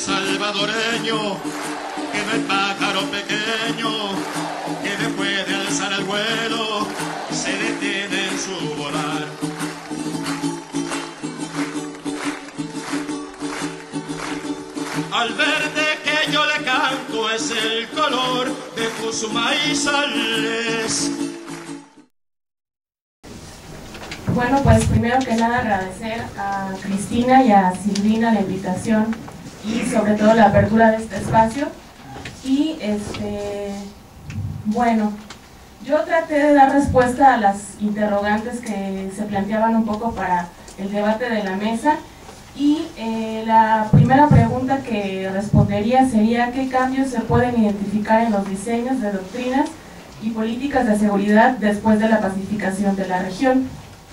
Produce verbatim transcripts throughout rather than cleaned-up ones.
salvadoreño, que no es pájaro pequeño, que después de alzar el vuelo se detiene en su volar. Al verde que yo le canto es el color de tus maizales. Bueno, pues primero que nada agradecer a Cristina y a Silvina la invitación y sobre todo la apertura de este espacio. Y este, bueno, yo traté de dar respuesta a las interrogantes que se planteaban un poco para el debate de la mesa. Y eh, la primera pregunta que respondería sería ¿qué cambios se pueden identificar en los diseños de doctrinas y políticas de seguridad después de la pacificación de la región?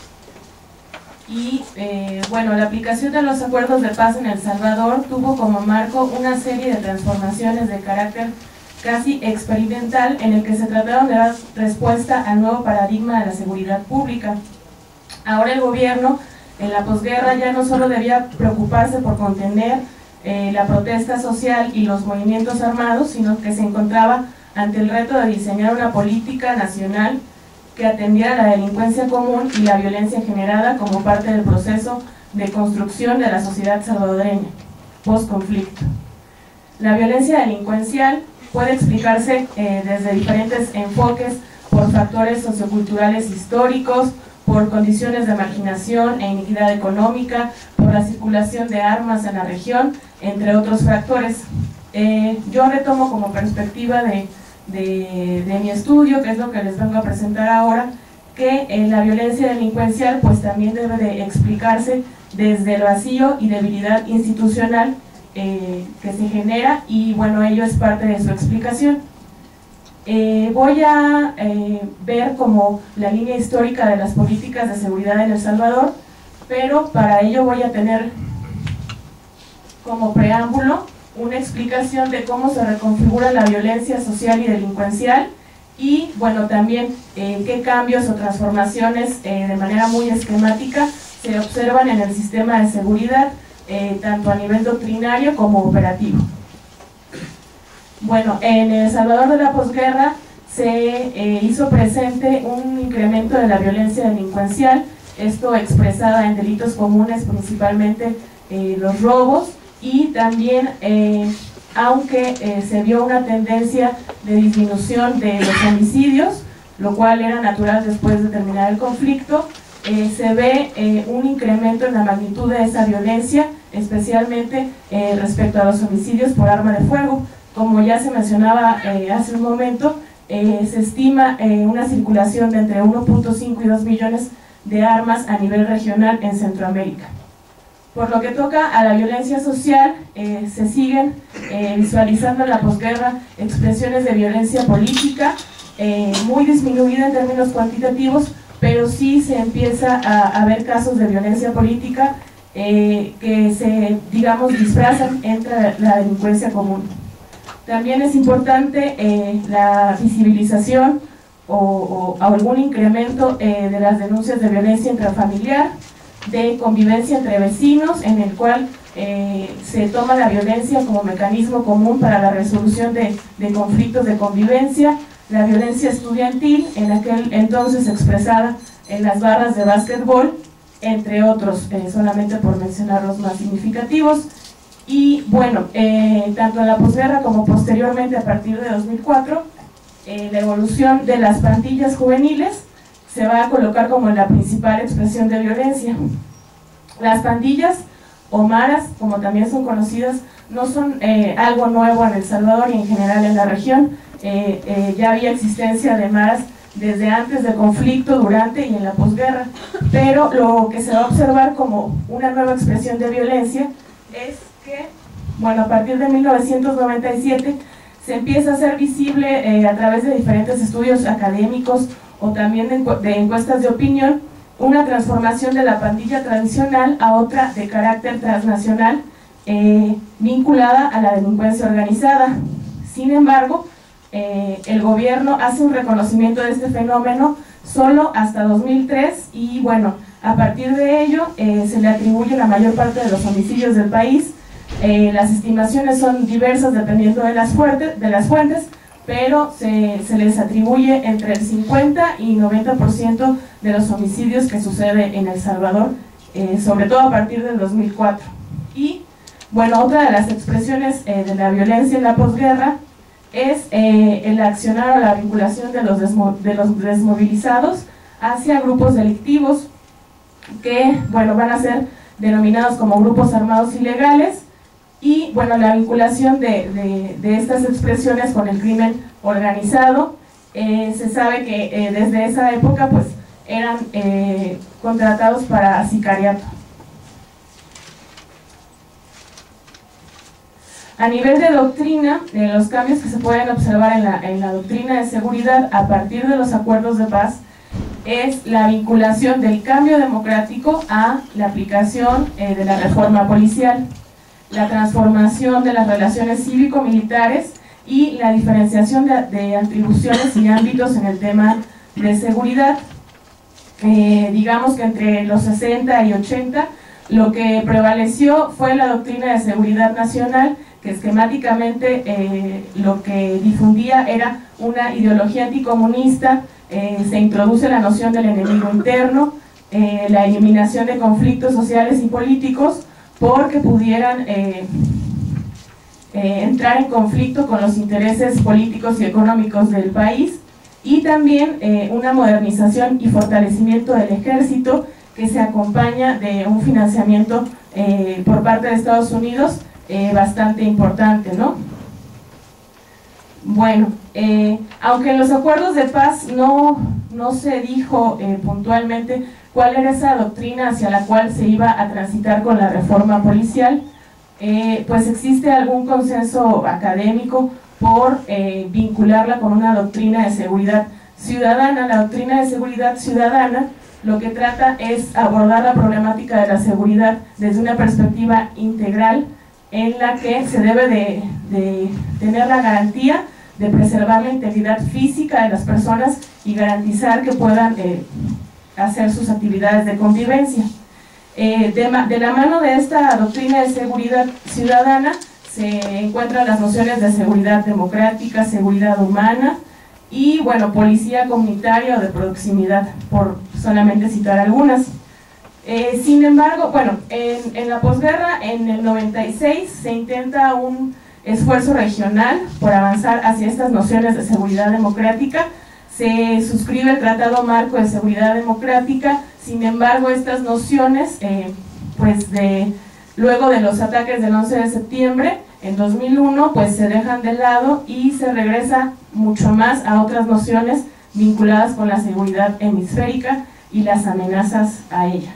Y eh, bueno, la aplicación de los acuerdos de paz en El Salvador tuvo como marco una serie de transformaciones de carácter casi experimental en el que se trataron de dar respuesta al nuevo paradigma de la seguridad pública. Ahora el gobierno en la posguerra ya no solo debía preocuparse por contener eh, la protesta social y los movimientos armados, sino que se encontraba ante el reto de diseñar una política nacional que atendiera la delincuencia común y la violencia generada como parte del proceso de construcción de la sociedad salvadoreña, post-conflicto. La violencia delincuencial puede explicarse eh, desde diferentes enfoques por factores socioculturales históricos, por condiciones de marginación e iniquidad económica, por la circulación de armas en la región, entre otros factores. Eh, yo retomo como perspectiva de, de, de mi estudio, que es lo que les vengo a presentar ahora, que eh, la violencia delincuencial pues también debe de explicarse desde el vacío y debilidad institucional eh, que se genera, y bueno, ello es parte de su explicación. Eh, voy a eh, ver como la línea histórica de las políticas de seguridad en El Salvador, pero para ello voy a tener como preámbulo una explicación de cómo se reconfigura la violencia social y delincuencial y bueno, también eh, qué cambios o transformaciones eh, de manera muy esquemática se observan en el sistema de seguridad, eh, tanto a nivel doctrinario como operativo. Bueno, en El Salvador de la posguerra se eh, hizo presente un incremento de la violencia delincuencial, esto expresada en delitos comunes, principalmente eh, los robos, y también, eh, aunque eh, se vio una tendencia de disminución de los homicidios, lo cual era natural después de terminar el conflicto, eh, se ve eh, un incremento en la magnitud de esa violencia, especialmente eh, respecto a los homicidios por arma de fuego. Como ya se mencionaba eh, hace un momento, eh, se estima eh, una circulación de entre uno punto cinco y dos millones de armas a nivel regional en Centroamérica. Por lo que toca a la violencia social, eh, se siguen eh, visualizando en la posguerra expresiones de violencia política, eh, muy disminuida en términos cuantitativos, pero sí se empieza a, a ver casos de violencia política eh, que se, digamos, disfrazan entre la delincuencia común. También es importante eh, la visibilización o, o, o algún incremento eh, de las denuncias de violencia intrafamiliar, de convivencia entre vecinos, en el cual eh, se toma la violencia como mecanismo común para la resolución de, de conflictos de convivencia, la violencia estudiantil, en aquel entonces expresada en las barras de básquetbol, entre otros, eh, solamente por mencionar los más significativos. Y bueno, eh, tanto en la posguerra como posteriormente a partir de dos mil cuatro, eh, la evolución de las pandillas juveniles se va a colocar como la principal expresión de violencia. Las pandillas o maras, como también son conocidas, no son eh, algo nuevo en El Salvador y en general en la región. Eh, eh, ya había existencia de maras desde antes del conflicto, durante y en la posguerra, pero lo que se va a observar como una nueva expresión de violencia es que, bueno, a partir de mil novecientos noventa y siete se empieza a hacer visible eh, a través de diferentes estudios académicos o también de, encu de encuestas de opinión, una transformación de la pandilla tradicional a otra de carácter transnacional eh, vinculada a la delincuencia organizada. Sin embargo, eh, el gobierno hace un reconocimiento de este fenómeno solo hasta dos mil tres y bueno, a partir de ello eh, se le atribuye la mayor parte de los homicidios del país Eh, las estimaciones son diversas dependiendo de las, fuertes, de las fuentes, pero se, se les atribuye entre el cincuenta y noventa por ciento de los homicidios que sucede en El Salvador, eh, sobre todo a partir del dos mil cuatro. Y bueno, otra de las expresiones eh, de la violencia en la posguerra es eh, el accionar o la vinculación de los, desmo de los desmovilizados hacia grupos delictivos que, bueno, van a ser denominados como grupos armados ilegales, y bueno, la vinculación de, de, de estas expresiones con el crimen organizado. Eh, se sabe que eh, desde esa época pues eran eh, contratados para sicariato. A nivel de doctrina, eh, los cambios que se pueden observar en la, en la doctrina de seguridad a partir de los acuerdos de paz es la vinculación del cambio democrático a la aplicación eh, de la reforma policial, la transformación de las relaciones cívico-militares y la diferenciación de, de atribuciones y ámbitos en el tema de seguridad. Eh, digamos que entre los sesenta y ochenta lo que prevaleció fue la doctrina de seguridad nacional, que esquemáticamente eh, lo que difundía era una ideología anticomunista. Eh, se introduce la noción del enemigo interno, eh, la eliminación de conflictos sociales y políticos porque pudieran eh, eh, entrar en conflicto con los intereses políticos y económicos del país, y también eh, una modernización y fortalecimiento del ejército que se acompaña de un financiamiento eh, por parte de Estados Unidos eh, bastante importante, ¿no? Bueno, eh, aunque en los acuerdos de paz no, no se dijo eh, puntualmente cuál era esa doctrina hacia la cual se iba a transitar con la reforma policial, eh, pues existe algún consenso académico por eh, vincularla con una doctrina de seguridad ciudadana. La doctrina de seguridad ciudadana lo que trata es abordar la problemática de la seguridad desde una perspectiva integral, en la que se debe de, de tener la garantía de preservar la integridad física de las personas y garantizar que puedan eh, hacer sus actividades de convivencia. Eh, de, de la mano de esta doctrina de seguridad ciudadana se encuentran las nociones de seguridad democrática, seguridad humana y, bueno, policía comunitaria o de proximidad, por solamente citar algunas. Eh, sin embargo, bueno, en, en la posguerra, en el noventa y seis, se intenta un esfuerzo regional por avanzar hacia estas nociones de seguridad democrática. Se suscribe el Tratado Marco de Seguridad Democrática. Sin embargo, estas nociones, eh, pues de, luego de los ataques del once de septiembre, en dos mil uno, pues se dejan de lado y se regresa mucho más a otras nociones vinculadas con la seguridad hemisférica y las amenazas a ella.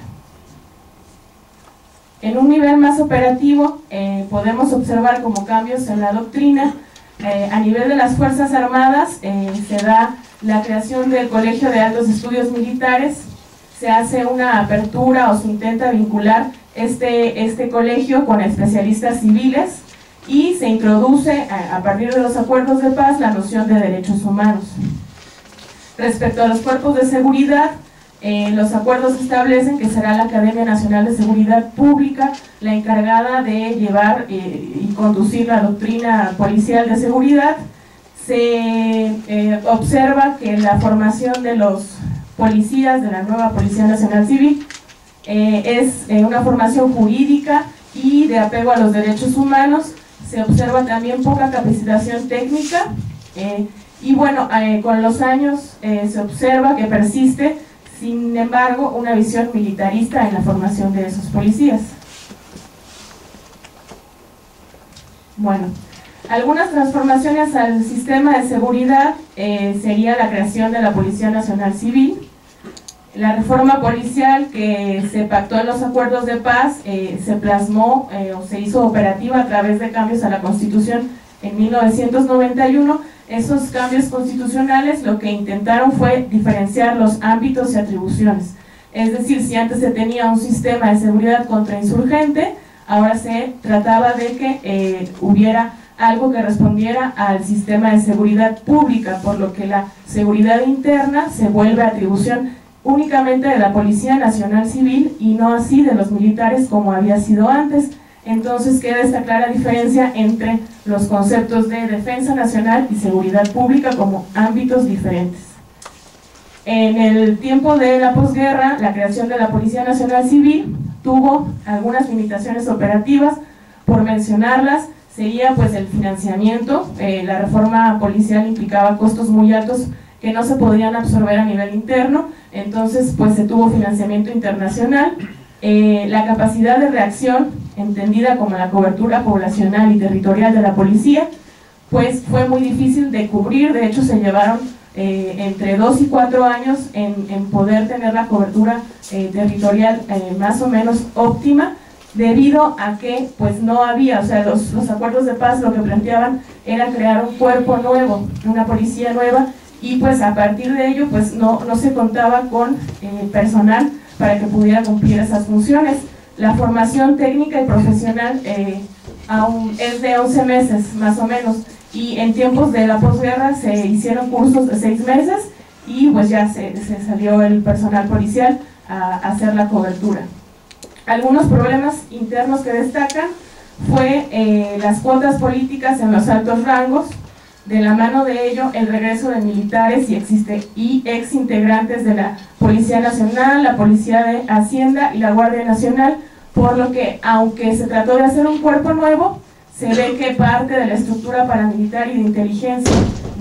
En un nivel más operativo, eh, podemos observar como cambios en la doctrina. Eh, a nivel de las Fuerzas Armadas, eh, se da la creación del Colegio de Altos Estudios Militares. Se hace una apertura o se intenta vincular este, este colegio con especialistas civiles, y se introduce a, a partir de los acuerdos de paz la noción de derechos humanos. Respecto a los cuerpos de seguridad, Eh, los acuerdos establecen que será la Academia Nacional de Seguridad Pública la encargada de llevar eh, y conducir la doctrina policial de seguridad. Se eh, observa que la formación de los policías de la nueva Policía Nacional Civil eh, es eh, una formación jurídica y de apego a los derechos humanos. Se observa también poca capacitación técnica eh, y, bueno, eh, con los años eh, se observa que persiste, sin embargo, una visión militarista en la formación de esos policías. Bueno, algunas transformaciones al sistema de seguridad eh, sería la creación de la Policía Nacional Civil, la reforma policial que se pactó en los acuerdos de paz, eh, se plasmó eh, o se hizo operativa a través de cambios a la Constitución en mil novecientos noventa y uno. Esos cambios constitucionales lo que intentaron fue diferenciar los ámbitos y atribuciones. Es decir, si antes se tenía un sistema de seguridad contrainsurgente, ahora se trataba de que eh, hubiera algo que respondiera al sistema de seguridad pública, por lo que la seguridad interna se vuelve atribución únicamente de la Policía Nacional Civil y no así de los militares como había sido antes. Entonces queda esta clara diferencia entre los conceptos de defensa nacional y seguridad pública como ámbitos diferentes. En el tiempo de la posguerra, la creación de la Policía Nacional Civil tuvo algunas limitaciones operativas. Por mencionarlas, sería pues el financiamiento. Eh, la reforma policial implicaba costos muy altos que no se podían absorber a nivel interno, entonces pues se tuvo financiamiento internacional. Eh, la capacidad de reacción, entendida como la cobertura poblacional y territorial de la policía, pues fue muy difícil de cubrir. De hecho se llevaron eh, entre dos y cuatro años en, en poder tener la cobertura eh, territorial eh, más o menos óptima, debido a que pues no había, o sea, los, los acuerdos de paz lo que planteaban era crear un cuerpo nuevo, una policía nueva, y pues a partir de ello pues no, no se contaba con eh, personal para que pudiera cumplir esas funciones. La formación técnica y profesional eh, aún es de once meses más o menos, y en tiempos de la posguerra se hicieron cursos de seis meses y pues ya se, se salió el personal policial a, a hacer la cobertura. Algunos problemas internos que destacan fue eh, las cuotas políticas en los altos rangos. De la mano de ello, el regreso de militares y, existe, y ex integrantes de la Policía Nacional, la Policía de Hacienda y la Guardia Nacional, por lo que, aunque se trató de hacer un cuerpo nuevo, se ve que parte de la estructura paramilitar y de inteligencia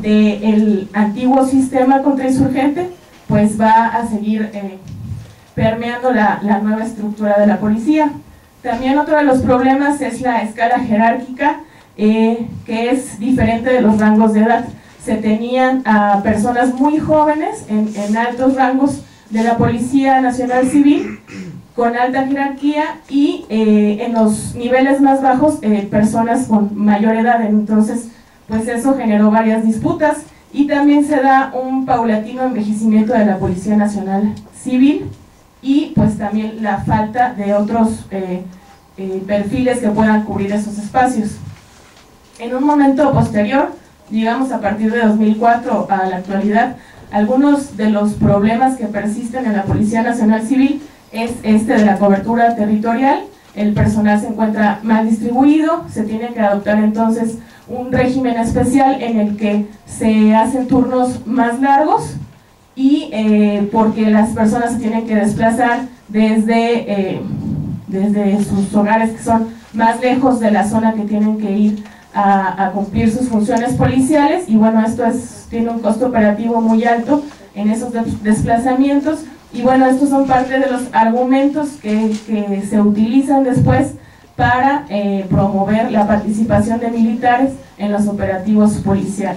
del antiguo sistema contrainsurgente, pues va a seguir eh, permeando la, la nueva estructura de la policía. También otro de los problemas es la escala jerárquica, Eh, que es diferente de los rangos de edad. Se tenían a personas muy jóvenes en, en altos rangos de la Policía Nacional Civil con alta jerarquía, y eh, en los niveles más bajos eh, personas con mayor edad. Entonces pues eso generó varias disputas, y también se da un paulatino envejecimiento de la Policía Nacional Civil, y pues también la falta de otros eh, eh, perfiles que puedan cubrir esos espacios. En un momento posterior, digamos a partir de dos mil cuatro a la actualidad, algunos de los problemas que persisten en la Policía Nacional Civil es este de la cobertura territorial. El personal se encuentra mal distribuido, se tiene que adoptar entonces un régimen especial en el que se hacen turnos más largos, y eh, porque las personas se tienen que desplazar desde, eh, desde sus hogares, que son más lejos de la zona que tienen que ir A, a cumplir sus funciones policiales, y bueno, esto es, tiene un costo operativo muy alto en esos desplazamientos, y bueno, estos son parte de los argumentos que, que se utilizan después para eh, promover la participación de militares en los operativos policiales.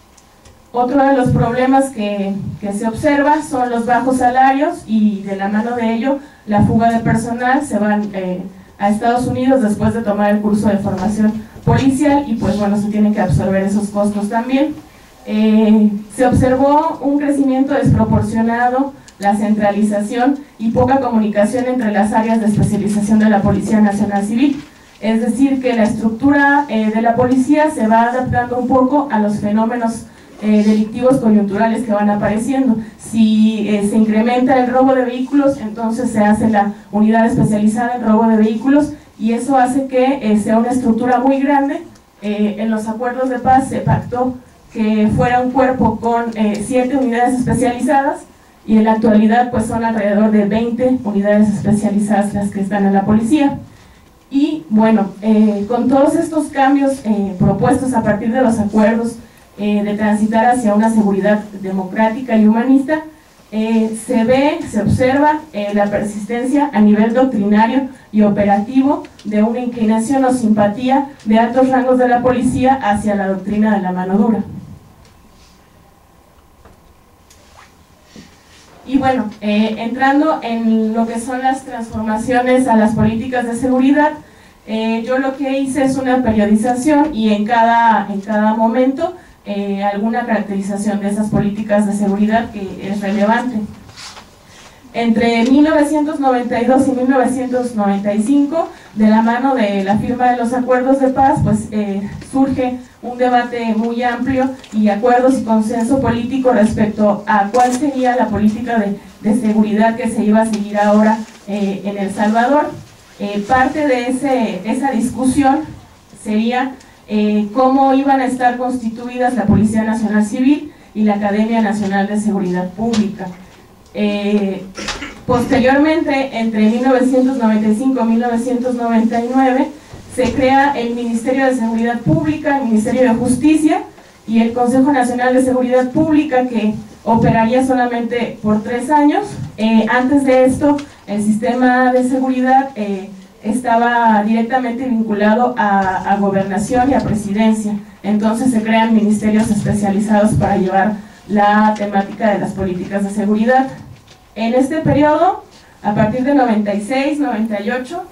Otro de los problemas que, que se observa son los bajos salarios, y de la mano de ello la fuga de personal. Se van eh, a Estados Unidos después de tomar el curso de formación policial, y pues bueno, se tienen que absorber esos costos también. Eh, se observó un crecimiento desproporcionado, la centralización y poca comunicación entre las áreas de especialización de la Policía Nacional Civil. Es decir, que la estructura eh, de la policía se va adaptando un poco a los fenómenos eh, delictivos coyunturales que van apareciendo. Si eh, se incrementa el robo de vehículos, entonces se hace la unidad especializada en robo de vehículos, y eso hace que eh, sea una estructura muy grande. Eh, en los acuerdos de paz se pactó que fuera un cuerpo con eh, siete unidades especializadas, y en la actualidad pues son alrededor de veinte unidades especializadas las que están en la policía. Y bueno, eh, con todos estos cambios eh, propuestos a partir de los acuerdos eh, de transitar hacia una seguridad democrática y humanista, Eh, se ve, se observa eh, la persistencia a nivel doctrinario y operativo de una inclinación o simpatía de altos rangos de la policía hacia la doctrina de la mano dura. Y bueno, eh, entrando en lo que son las transformaciones a las políticas de seguridad, eh, yo lo que hice es una periodización, y en cada, en cada momento Eh, alguna caracterización de esas políticas de seguridad que es relevante. Entre mil novecientos noventa y dos y mil novecientos noventa y cinco, de la mano de la firma de los acuerdos de paz, pues eh, surge un debate muy amplio y acuerdos y consenso político respecto a cuál sería la política de, de seguridad que se iba a seguir ahora eh, en El Salvador. Eh, parte de ese, esa discusión sería eh, cómo iban a estar constituidas la Policía Nacional Civil y la Academia Nacional de Seguridad Pública. Eh, posteriormente, entre mil novecientos noventa y cinco y mil novecientos noventa y nueve, se crea el Ministerio de Seguridad Pública, el Ministerio de Justicia y el Consejo Nacional de Seguridad Pública, que operaría solamente por tres años. Eh, antes de esto, el sistema de seguridad eh, estaba directamente vinculado a, a gobernación y a presidencia. Entonces se crean ministerios especializados para llevar la temática de las políticas de seguridad. En este periodo, a partir de noventa y seis, noventa y ocho,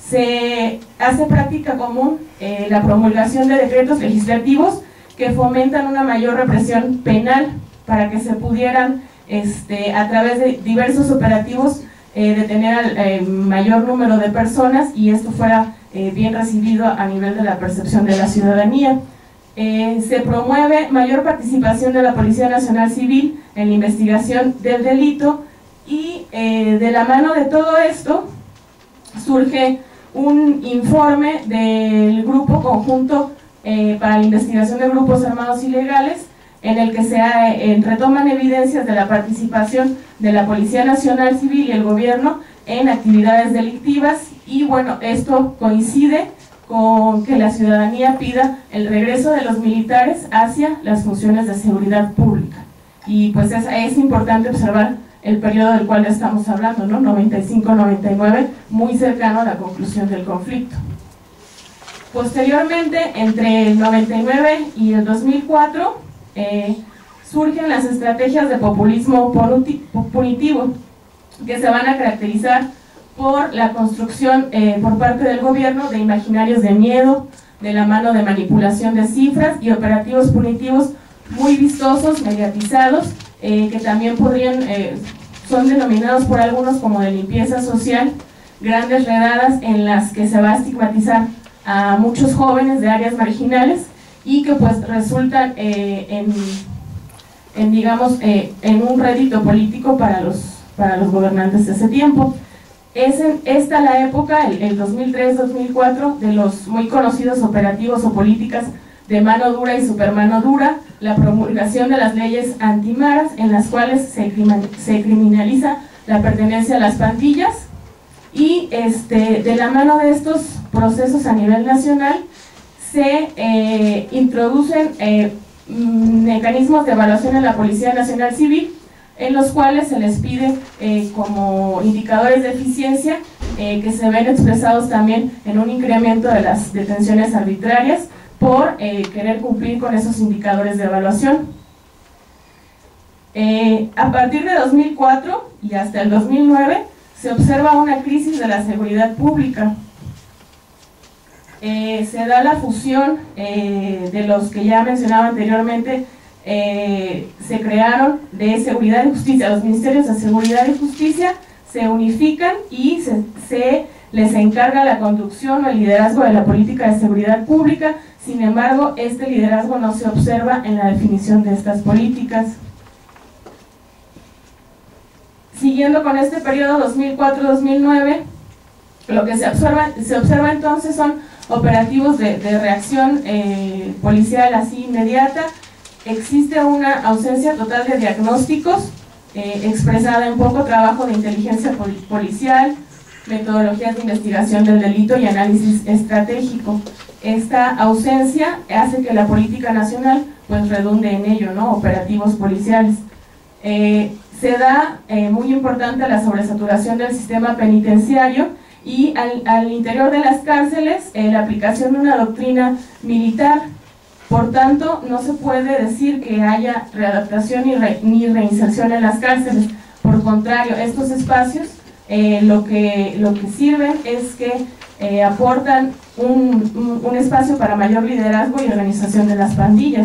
se hace práctica común eh, la promulgación de decretos legislativos que fomentan una mayor represión penal para que se pudieran, este, a través de diversos operativos, eh, detener al eh, mayor número de personas y esto fuera eh, bien recibido a nivel de la percepción de la ciudadanía. Eh, se promueve mayor participación de la Policía Nacional Civil en la investigación del delito y eh, de la mano de todo esto surge un informe del Grupo Conjunto eh, para la Investigación de Grupos Armados Ilegales, en el que se eh, retoman evidencias de la participación de la Policía Nacional Civil y el gobierno en actividades delictivas y bueno, esto coincide con que la ciudadanía pida el regreso de los militares hacia las funciones de seguridad pública. Y pues es, es importante observar el periodo del cual estamos hablando, ¿no? noventa y cinco noventa y nueve, muy cercano a la conclusión del conflicto. Posteriormente, entre el noventa y nueve y el dos mil cuatro, eh, surgen las estrategias de populismo punitivo, que se van a caracterizar por la construcción eh, por parte del gobierno de imaginarios de miedo, de la mano de manipulación de cifras y operativos punitivos muy vistosos, mediatizados, eh, que también podrían, eh, son denominados por algunos como de limpieza social, grandes redadas en las que se va a estigmatizar a muchos jóvenes de áreas marginales y que pues resultan eh, en, en, digamos, eh, en un rédito político para los, para los gobernantes de ese tiempo. Es en esta la época, el, el dos mil tres dos mil cuatro, de los muy conocidos operativos o políticas de mano dura y supermano dura, la promulgación de las leyes antimaras, en las cuales se, se criminaliza la pertenencia a las pandillas, y este, de la mano de estos procesos a nivel nacional se eh, introducen eh, mecanismos de evaluación en la Policía Nacional Civil, en los cuales se les pide eh, como indicadores de eficiencia eh, que se ven expresados también en un incremento de las detenciones arbitrarias por eh, querer cumplir con esos indicadores de evaluación. Eh, a partir de dos mil cuatro y hasta el dos mil nueve se observa una crisis de la seguridad pública. Eh, se da la fusión eh, de los que ya mencionaba anteriormente. Eh, se crearon de Seguridad y Justicia, los Ministerios de Seguridad y Justicia se unifican y se, se les encarga la conducción o el liderazgo de la política de seguridad pública. Sin embargo, este liderazgo no se observa en la definición de estas políticas. Siguiendo con este periodo dos mil cuatro dos mil nueve, lo que se observa, se observa entonces son operativos de, de reacción eh, policial así inmediata. Existe una ausencia total de diagnósticos, eh, expresada en poco trabajo de inteligencia pol policial, metodologías de investigación del delito y análisis estratégico. Esta ausencia hace que la política nacional pues redunde en ello, ¿no? Operativos policiales. Eh, se da, eh, muy importante, la sobresaturación del sistema penitenciario y al, al interior de las cárceles eh, la aplicación de una doctrina militar. Por tanto, no se puede decir que haya readaptación ni, re, ni reinserción en las cárceles. Por contrario, estos espacios eh, lo, que, lo que sirven es que eh, aportan un, un, un espacio para mayor liderazgo y organización de las pandillas.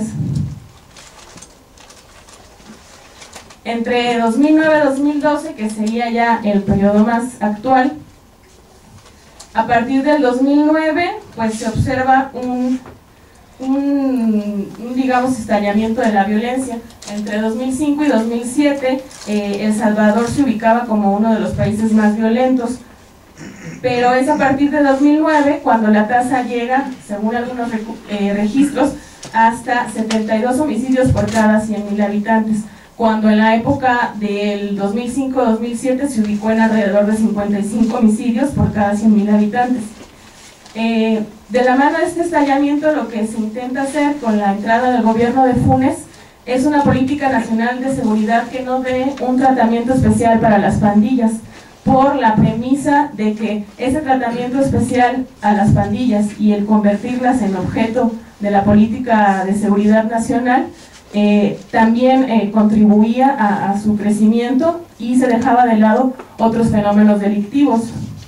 Entre dos mil nueve y dos mil doce, que sería ya el periodo más actual, a partir del dos mil nueve pues se observa un Un, un, digamos, estallamiento de la violencia. Entre dos mil cinco y dos mil siete, eh, El Salvador se ubicaba como uno de los países más violentos. pero es a partir de dos mil nueve cuando la tasa llega, según algunos eh, registros, hasta setenta y dos homicidios por cada cien mil habitantes, cuando en la época del dos mil cinco a dos mil siete se ubicó en alrededor de cincuenta y cinco homicidios por cada cien mil habitantes. Eh, de la mano de este estallamiento, lo que se intenta hacer con la entrada del gobierno de Funes es una política nacional de seguridad que no dé un tratamiento especial para las pandillas, por la premisa de que ese tratamiento especial a las pandillas y el convertirlas en objeto de la política de seguridad nacional eh, también eh, contribuía a, a su crecimiento y se dejaba de lado otros fenómenos delictivos.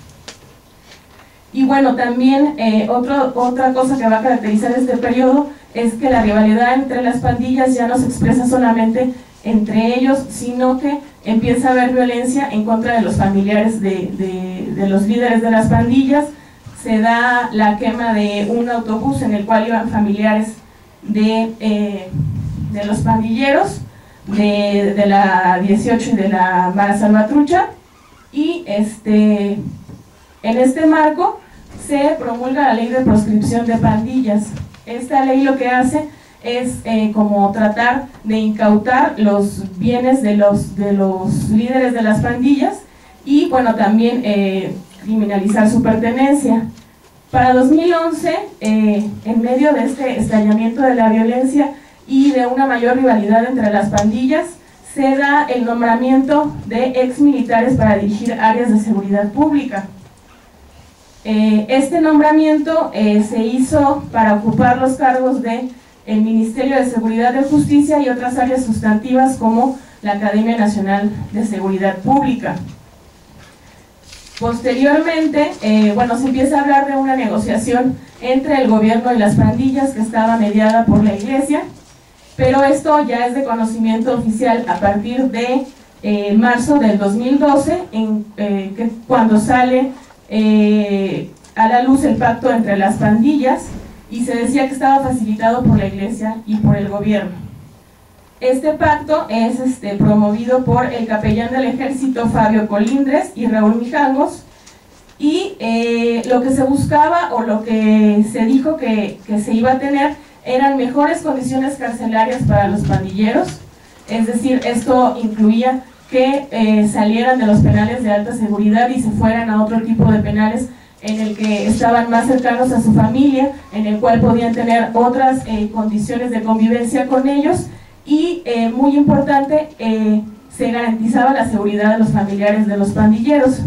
Y bueno, también eh, otro, otra cosa que va a caracterizar este periodo es que la rivalidad entre las pandillas ya no se expresa solamente entre ellos, sino que empieza a haber violencia en contra de los familiares de, de, de los líderes de las pandillas. Se da la quema de un autobús en el cual iban familiares de, eh, de los pandilleros de, de la dieciocho y de la Mara Salvatrucha, y este, en este marco se promulga la ley de proscripción de pandillas. Esta ley lo que hace es eh, como tratar de incautar los bienes de los, de los líderes de las pandillas y bueno, también eh, criminalizar su pertenencia. Para dos mil once, eh, en medio de este estallamiento de la violencia y de una mayor rivalidad entre las pandillas, se da el nombramiento de ex militares para dirigir áreas de seguridad pública. Eh, este nombramiento eh, se hizo para ocupar los cargos de el Ministerio de Seguridad y Justicia y otras áreas sustantivas como la Academia Nacional de Seguridad Pública. Posteriormente, eh, bueno, se empieza a hablar de una negociación entre el gobierno y las pandillas que estaba mediada por la Iglesia, pero esto ya es de conocimiento oficial a partir de eh, marzo del dos mil doce, en, eh, que, cuando sale eh, a la luz el pacto entre las pandillas, y se decía que estaba facilitado por la Iglesia y por el gobierno. Este pacto es este, promovido por el capellán del ejército Fabio Colindres y Raúl Mijangos, y eh, lo que se buscaba o lo que se dijo que, que se iba a tener eran mejores condiciones carcelarias para los pandilleros, es decir, esto incluía que eh, salieran de los penales de alta seguridad y se fueran a otro tipo de penales en el que estaban más cercanos a su familia, en el cual podían tener otras eh, condiciones de convivencia con ellos, y eh, muy importante, eh, se garantizaba la seguridad de los familiares de los pandilleros.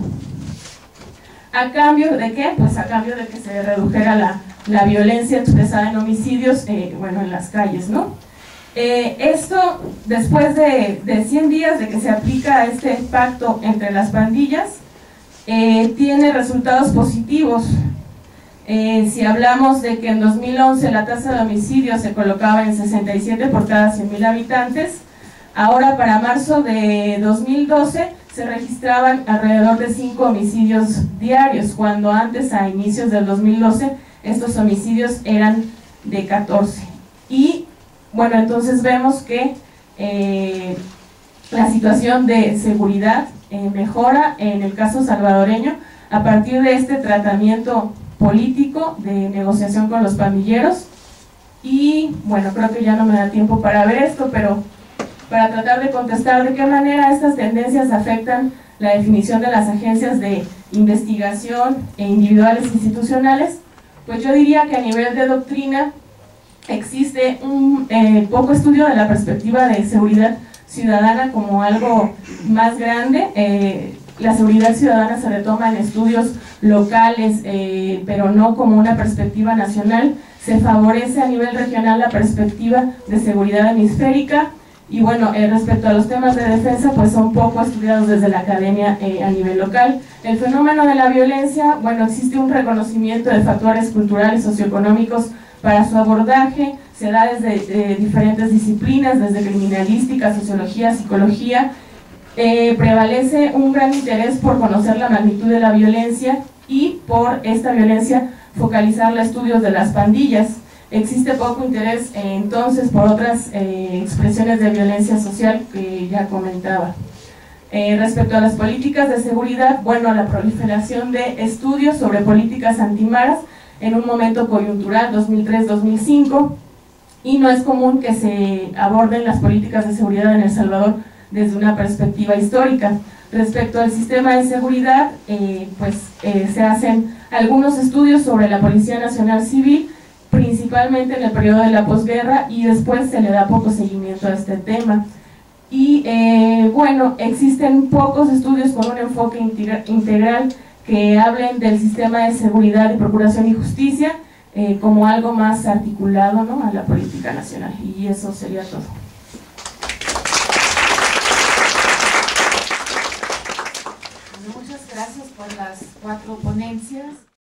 ¿A cambio de qué? Pues a cambio de que se redujera la, la violencia expresada en homicidios, eh, bueno, en las calles, ¿no? Eh, esto, después de, de cien días de que se aplica este pacto entre las pandillas, Eh, tiene resultados positivos. Eh, si hablamos de que en dos mil once la tasa de homicidios se colocaba en sesenta y siete por cada cien mil habitantes, ahora para marzo de dos mil doce se registraban alrededor de cinco homicidios diarios, cuando antes, a inicios del dos mil doce, estos homicidios eran de catorce. Y bueno, entonces vemos que eh, la situación de seguridad Eh, mejora en el caso salvadoreño a partir de este tratamiento político de negociación con los pandilleros. Y bueno, creo que ya no me da tiempo para ver esto, pero para tratar de contestar de qué manera estas tendencias afectan la definición de las agencias de investigación e individuales institucionales, pues yo diría que a nivel de doctrina existe un eh, poco estudio de la perspectiva de seguridad ciudadana como algo más grande. Eh, la seguridad ciudadana se retoma en estudios locales, eh, pero no como una perspectiva nacional. Se favorece a nivel regional la perspectiva de seguridad hemisférica, y bueno, eh, respecto a los temas de defensa, pues son poco estudiados desde la academia eh, a nivel local. El fenómeno de la violencia, bueno, existe un reconocimiento de factores culturales, socioeconómicos para su abordaje, se da desde eh, diferentes disciplinas, desde criminalística, sociología, psicología. Eh, prevalece un gran interés por conocer la magnitud de la violencia y por esta violencia focalizar los estudios de las pandillas. Existe poco interés eh, entonces por otras eh, expresiones de violencia social que ya comentaba. Eh, respecto a las políticas de seguridad, bueno, la proliferación de estudios sobre políticas antimaras en un momento coyuntural, dos mil tres a dos mil cinco, y no es común que se aborden las políticas de seguridad en El Salvador desde una perspectiva histórica. Respecto al sistema de seguridad, eh, pues eh, se hacen algunos estudios sobre la Policía Nacional Civil, principalmente en el periodo de la posguerra, y después se le da poco seguimiento a este tema. Y eh, bueno, existen pocos estudios con un enfoque integra integral que hablen del sistema de seguridad y procuración y justicia eh, como algo más articulado, ¿no?, a la política nacional. Y eso sería todo. Muchas gracias por las cuatro ponencias.